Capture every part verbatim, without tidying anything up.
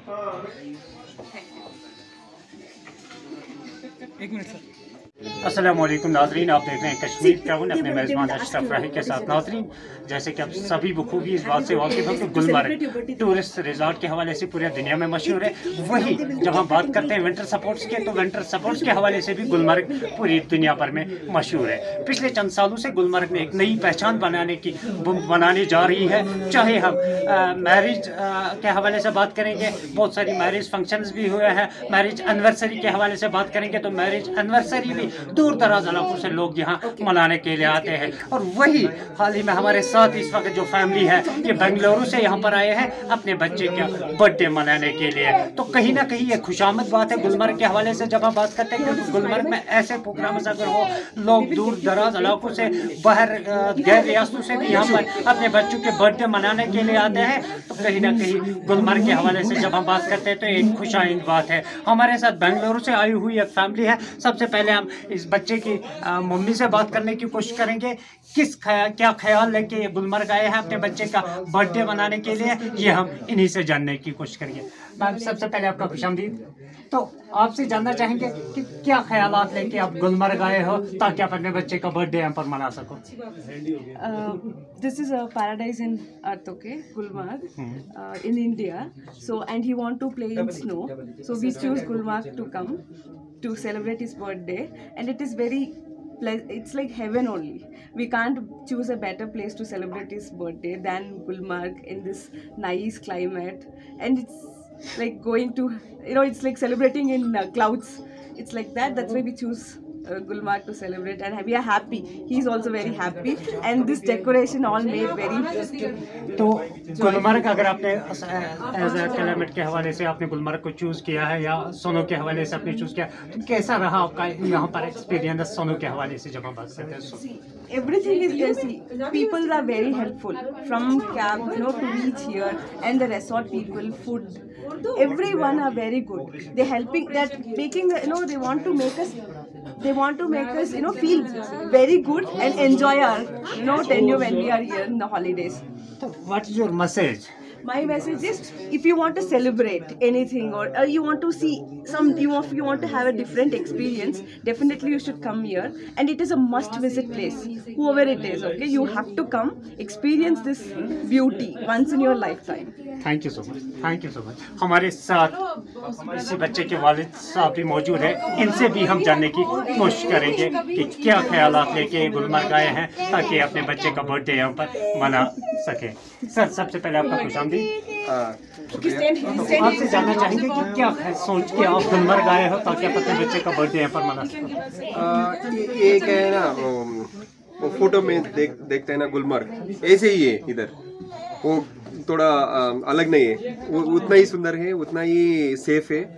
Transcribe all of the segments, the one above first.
एक minute sir. अस्सलाम वालेकुम नाज़रीन, आप देख रहे हैं कश्मीर टाउन अपने मेज़बान अशरफ राही के साथ। नाज़रीन, जैसे कि आप सभी बखूबी इस बात से वाकिफ़ हैं कि गुलमर्ग टूरिस्ट रिजॉर्ट के हवाले से पूरी दुनिया में मशहूर है। वही जब हम बात करते हैं विंटर स्पोर्ट्स के, तो विंटर स्पोर्ट्स के हवाले से भी गुलमर्ग पूरी दुनिया भर में मशहूर है। पिछले चंद सालों से गुलमर्ग में एक नई पहचान बनाने की बनाने जा रही है। चाहे हम मैरिज के हवाले से बात करेंगे, बहुत सारी मैरिज फंक्शंस भी हुए हैं। मैरिज एनिवर्सरी के हवाले से बात करेंगे तो मैरिज एनिवर्सरी भी दूर दराज इलाकों से लोग यहाँ मनाने के लिए आते हैं। और वही हाल ही में हमारे साथ इस वक्त जो फैमिली है ये बेंगलुरु से यहाँ पर आए हैं अपने बच्चे का बर्थडे मनाने के लिए। तो कहीं ना कहीं ये खुशामद बात है गुलमर्ग के हवाले से जब हम बात करते हैं, क्योंकि गुलमर्ग में ऐसे प्रोग्राम अगर हो, लोग दूर दराज इलाकों से, बाहर गैर रियासतों से भी यहाँ पर अपने बच्चों के बर्थडे मनाने के लिए आते हैं। तो कहीं ना कहीं गुलमर्ग के हवाले से जब हम बात करते हैं तो एक खुशाइंद बात है। हमारे साथ बेंगलुरु से आई हुई एक फैमिली है। सबसे पहले हम इस बच्चे की मम्मी से बात करने की कोशिश करेंगे, किस खया, क्या ख्याल लेके ये गुलमर्ग आए हैं अपने बच्चे का बर्थडे मनाने के लिए, ये हम इन्हीं से जानने की कोशिश करेंगे। मैम, सबसे पहले आपका खुशामदीद। तो आपसे जानना चाहेंगे कि क्या ख्यालात लेके आप गुलमर्ग आए हो ताकि आप अपने बच्चे का बर्थडे यहाँ पर मना सको। This is a paradise in earth, okay, Gulmarg in India. So and he want to play in snow, so we choose Gulmarg to come to celebrate his birthday, and it is very it's like heaven only. We can't choose a better place to celebrate his birthday than Gulmarg in this nice climate, and it's like going to, you know, it's like celebrating in uh, clouds. It's like that. That's why we choose uh, Gulmarg to celebrate, and we are happy. He's also very happy, and this decoration all made very. तो गुलमर्ग अगर आपने as a climate के हवाले से आपने गुलमर्ग को choose किया है या सोनो के हवाले से आपने चूज़ किया, तो कैसा रहा आपका यहाँ पर एक्सपीरियंस सोनो के हवाले से जब हम बात करते हैं? Everything is easy. People are very helpful from cab, you know, to reach here, and the resort people, food, everyone are very good. They're helping, that making, you know, they want to make us, they want to make us, you know, feel very good and enjoy our, you know, tenure when we are here in the holidays. So what is your message? My message is, if you want to celebrate anything, or, or you want to see some, you want, you want to have a different experience, definitely you should come here, and it is a must visit place, whoever it is, okay, you have to come experience this beauty once in your lifetime. Thank you so much, thank you so much. हमारे साथ इसी बच्चे के वालिद साहब भी मौजूद हैं, इनसे भी हम जानने की कोशिश करेंगे कि क्या ख्यालात लेके गुलमर्ग आए हैं ताकि अपने बच्चे का बर्थडे यहाँ पर मना सकें। सर, सबसे पहले आपका खुशामदीद। आपसे जानना चाहेंगे कि क्या सोच के आप गुलमर्ग आए हो ताकि आप अपने बच्चे का बर्थडे यहाँ पर मना सकें। ये क्या है ना, वो फोटो में देख देखते हैं ना, गुलमर्ग ऐसे ही है इधर, वो थोड़ा अलग नहीं है, वो उतना ही सुंदर है, उतना ही सेफ है।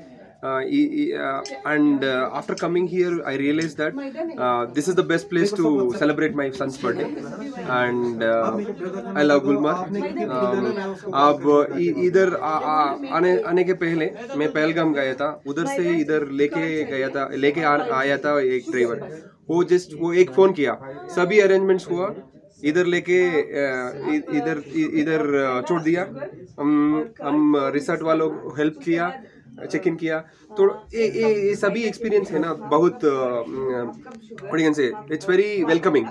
and uh, after coming here I realized that uh, this is the best place to celebrate my son's birthday, and uh, I love Gulmarg. अब इधर आने आने के पहले मैं पहलगाम गया था, उधर से इधर लेके गया था, लेके आया था एक ड्राइवर, वो जस्ट वो एक फ़ोन किया, सभी अरेंजमेंट्स हुआ, इधर लेके इधर इधर छोड़ दिया, हम हम रिसोर्ट वालों को हेल्प किया, चेक इन किया, तो ये ये सभी एक्सपीरियंस है ना, बहुत बढ़िया से, इट्स वेरी वेलकमिंग।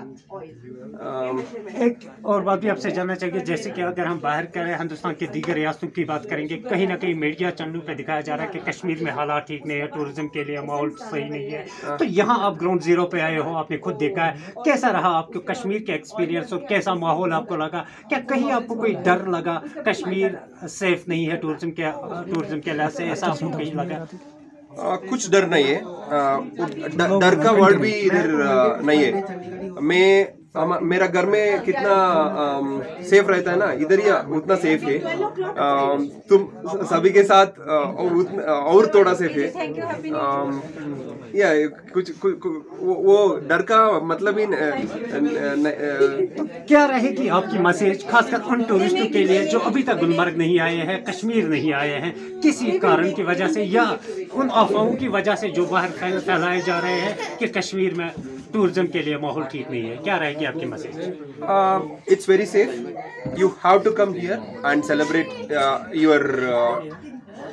एक और बात भी आपसे जानना चाहिए, जैसे कि अगर हम बाहर करें हिंदुस्तान के दीगर रियासतों की बात करेंगे, कहीं ना कहीं मीडिया चैनलों पे दिखाया जा रहा है कि कश्मीर में हालात ठीक नहीं है, टूरिज्म के लिए माहौल सही नहीं है, तो यहाँ आप ग्राउंड जीरो पे आए हो, आपने खुद देखा है, कैसा रहा आपको कश्मीर के एक्सपीरियंस और कैसा माहौल आपको लगा? क्या कहीं आपको कोई डर लगा, कश्मीर सेफ नहीं है टूरिज्म के टूरिज्म के लिहाज से, ऐसा आपको कहीं लगा? आ, कुछ डर नहीं है, आ, डर का वर्ड भी इधर नहीं है। मैं हम, मेरा घर में कितना सेफ रहता है ना, इधर ही उतना सेफ है। आ, तुम सभी के साथ और, और थोड़ा सेफ है। आ, या कुछ, कुछ, कुछ वो, वो डर का मतलब ही न, न, न, तो क्या रहेगी आपकी मैसेज खासकर उन टूरिस्टों के लिए जो अभी तक गुलमर्ग नहीं आए हैं, कश्मीर नहीं आए हैं, किसी कारण की वजह से या उन अफवाहों की वजह से जो बाहर फैलाए जा रहे हैं कि कश्मीर में टूरिज्म के लिए माहौल ठीक नहीं है, क्या रहेगी आपकी message? It's very safe, you have to come here and celebrate your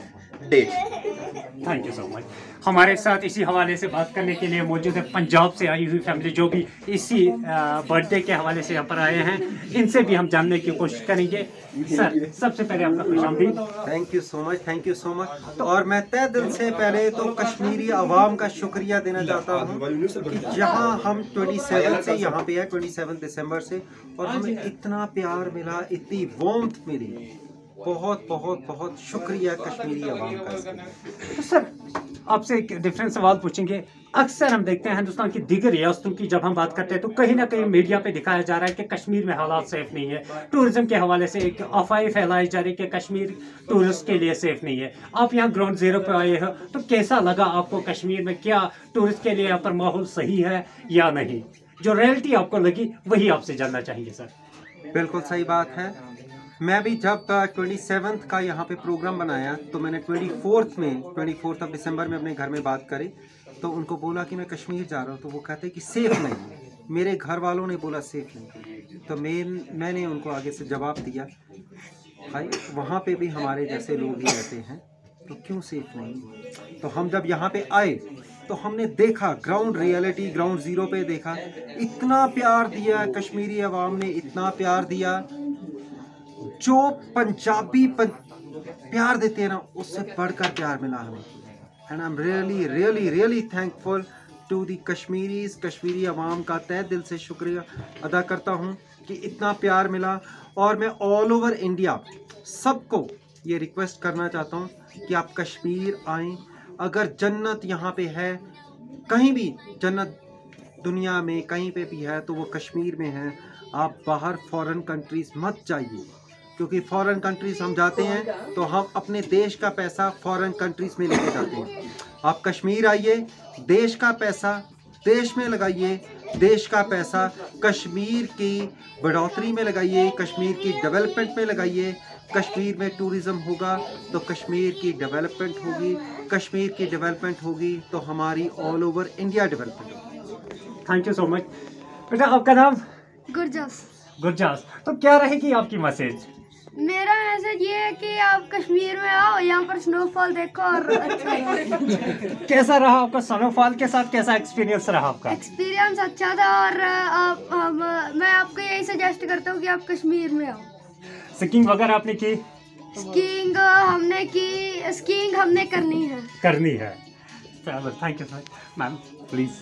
date. Thank you so much. हमारे साथ इसी हवाले से बात करने के लिए मौजूद है पंजाब से आई हुई फैमिली जो भी इसी बर्थडे के हवाले से यहाँ पर आए हैं, इनसे भी हम जानने की कोशिश करेंगे। सर, सबसे पहले आपका खुशामदीद। Thank you so much, thank you so much. और मैं तहे दिल से पहले तो कश्मीरी अवाम का शुक्रिया देना चाहता हूँ कि जहाँ हम सत्ताईस से यहाँ पे है, सत्ताईस दिसंबर से, और हमें इतना प्यार मिला, इतनी वार्मथ मिली। बहुत बहुत बहुत शुक्रिया कश्मीरी अवाम का। तो सर, आपसे एक डिफरेंट सवाल पूछेंगे। अक्सर हम देखते हैं हिंदुस्तान की दीगर रियासतों की जब हम बात करते हैं तो कहीं ना कहीं मीडिया पे दिखाया जा रहा है कि कश्मीर में हालात सेफ नहीं है। टूरिज्म के हवाले से एक अफवाह फैलाई जा रही है कि कश्मीर टूरिस्ट के लिए सेफ नहीं है। आप यहाँ ग्राउंड जीरो पे आए हो, तो कैसा लगा आपको कश्मीर में? क्या टूरिस्ट के लिए यहाँ पर माहौल सही है या नहीं? जो रियलिटी आपको लगी वही आपसे जानना चाहेंगे सर। बिल्कुल सही बात है। मैं भी जब सत्ताईस का यहाँ पे प्रोग्राम बनाया तो मैंने चौबीस में चौबीस ऑफ दिसंबर में अपने घर में बात करी, तो उनको बोला कि मैं कश्मीर जा रहा हूँ, तो वो कहते कि सेफ़ नहीं है। मेरे घर वालों ने बोला सेफ़ नहीं, तो मैं मैंने उनको आगे से जवाब दिया, भाई वहाँ पे भी हमारे जैसे लोग ही रहते हैं, तो क्यों सेफ़ नहीं? तो हम जब यहाँ पे आए तो हमने देखा ग्राउंड रियलिटी, ग्राउंड ज़ीरो पे देखा, इतना प्यार दिया कश्मीरी अवाम ने, इतना प्यार दिया। जो पंजाबी पं... प्यार देते हैं ना, उससे बढ़कर प्यार मिला हमें। And I am really really really thankful to the Kashmiris. Kashmiri अवाम का तहे दिल से शुक्रिया अदा करता हूँ कि इतना प्यार मिला। और मैं ऑल ओवर इंडिया सबको ये रिक्वेस्ट करना चाहता हूँ कि आप कश्मीर आएँ। अगर जन्नत यहाँ पे है, कहीं भी जन्नत दुनिया में कहीं पे भी है, तो वो कश्मीर में है। आप बाहर फॉरेन कंट्रीज़ मत जाइए, क्योंकि फॉरेन कंट्रीज़ हम जाते हैं तो हम अपने देश का पैसा फॉरेन कंट्रीज़ में लेके जाते हैं। आप कश्मीर आइए, देश का पैसा देश में लगाइए, देश का पैसा कश्मीर की बढ़ोतरी में लगाइए, कश्मीर की डेवलपमेंट में लगाइए। कश्मीर में टूरिज़्म होगा तो कश्मीर की डेवलपमेंट होगी, कश्मीर की डेवलपमेंट होगी तो हमारी ऑल ओवर इंडिया डेवलपमेंट होगी। Thank you so much. बेटा, आपका नाम? गुरजास। गुरजास। तो क्या रहेगी आपकी मैसेज? मेरा मैसेज ये है कि आप कश्मीर में आओ, यहाँ पर स्नोफॉल देखो और अच्छा कैसा रहा आपका स्नोफॉल के साथ? कैसा एक्सपीरियंस रहा आपका? एक्सपीरियंस अच्छा था। और आप, हम, मैं आपको यही सजेस्ट करता हूँ कि आप कश्मीर में आओ। स्कीइंग वगैरह आपने की? स्कीइंग हमने की, स्कीइंग हमने करनी है करनी है। Thank you sir. Ma'am please,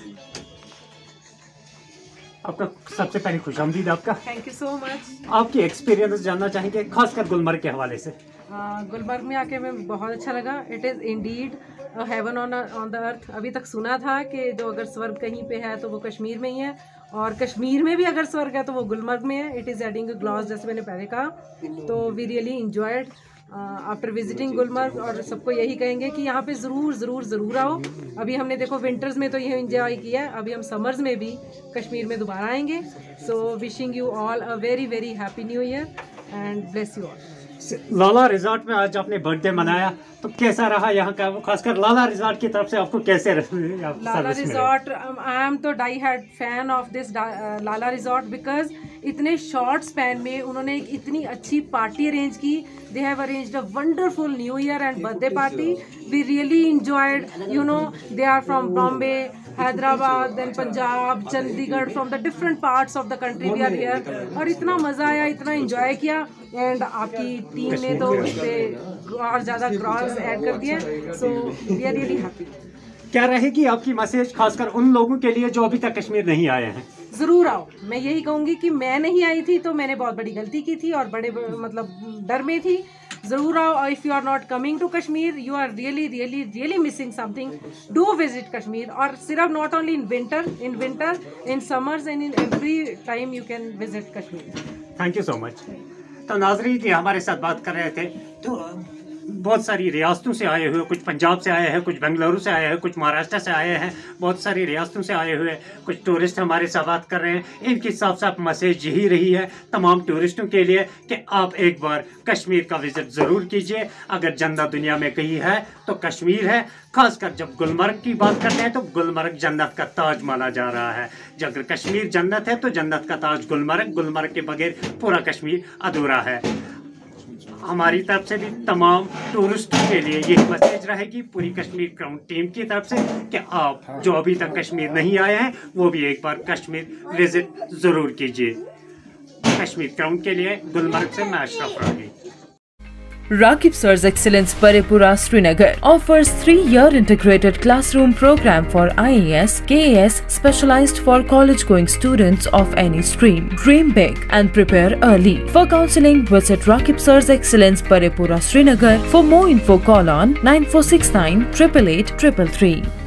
आपका सबसे पहले खुशामदीद आपका। Thank you so much. आपकी एक्सपीरियंस जानना चाहेंगे खासकर गुलमर्ग के हवाले से। गुलमर्ग में आके मैं बहुत अच्छा लगा। It is indeed heaven on on the earth. अभी तक सुना था कि जो अगर स्वर्ग कहीं पे है तो वो कश्मीर में ही है, और कश्मीर में भी अगर स्वर्ग है तो वो गुलमर्ग में है। It is adding a gloss, जैसे मैंने पहले कहा। तो we really enjoyed after visiting Gulmarg. और सबको यही कहेंगे कि यहाँ पे ज़रूर ज़रूर ज़रूर आओ। अभी हमने देखो विंटर्स में तो ये इंजॉय किया है, अभी हम समर्स में भी कश्मीर में दोबारा आएंगे। So wishing you all a very very happy new year and bless you all. Lala resort में आज आपने बर्थडे मनाया, तो कैसा रहा यहाँ का? खासकर लाला रिजॉर्ट की तरफ से आपको कैसे Lala resort, I am to die hard fan of this Lala resort, because इतने शॉर्ट स्पैन में उन्होंने एक इतनी अच्छी पार्टी अरेंज की। They have arranged a wonderful new year and birthday party. We really enjoyed, you know, they are from Bombay, Hyderabad, then Punjab, Chandigarh, from the different parts of the country we are here. और इतना मज़ा आया, इतना enjoy किया। And आपकी team ने तो उससे और ज़्यादा क्रॉस ऐड कर दिया। So we are really happy. क्या रहेगी आपकी मैसेज खासकर उन लोगों के लिए जो अभी तक कश्मीर नहीं आए हैं? ज़रूर आओ। मैं यही कहूँगी कि मैं नहीं आई थी तो मैंने बहुत बड़ी गलती की थी और बड़े मतलब डर में थी। ज़रूर आओ। If you are not coming to Kashmir, you are really really really missing something. Do visit Kashmir. और सिर्फ not only in winter, in winter, in summers and in every time you can visit Kashmir. Thank you so much. तो नाजरीन, ये हमारे साथ बात कर रहे थे, तो बहुत सारी रियासतों से आए हुए, कुछ पंजाब से आए हैं, कुछ बेंगलुरु से आए हैं, कुछ महाराष्ट्र से आए हैं, बहुत सारी रियासतों से आए हुए कुछ टूरिस्ट हमारे साथ बात कर रहे हैं। इनकी साफ साफ मैसेज यही रही है तमाम टूरिस्टों के लिए कि आप एक बार कश्मीर का विज़िट ज़रूर कीजिए। अगर जन्नत दुनिया में कहीं है तो कश्मीर है। खासकर जब गुलमर्ग की बात करते हैं तो गुलमर्ग जन्नत का ताज माना जा रहा है। जब अगर कश्मीर जन्नत है तो जन्नत का ताज गुलमर्ग, गुलमर्ग के बगैर पूरा कश्मीर अधूरा है। हमारी तरफ से भी तमाम टूरिस्टों के लिए यही मैसेज रहेगी पूरी कश्मीर क्राउन टीम की तरफ से कि आप जो अभी तक कश्मीर नहीं आए हैं वो भी एक बार कश्मीर विजिट ज़रूर कीजिए। कश्मीर क्राउन के लिए गुलमर्ग से मैं अशरफ रागी। Rakib Sir's Excellence Parepura Srinagar offers three-year integrated classroom program for I A S, K A S, specialized for college-going students of any stream. Dream big and prepare early. For counseling, visit Rakib Sir's Excellence Parepura Srinagar. For more info, call on nine four six nine, eight eight eight, three three three.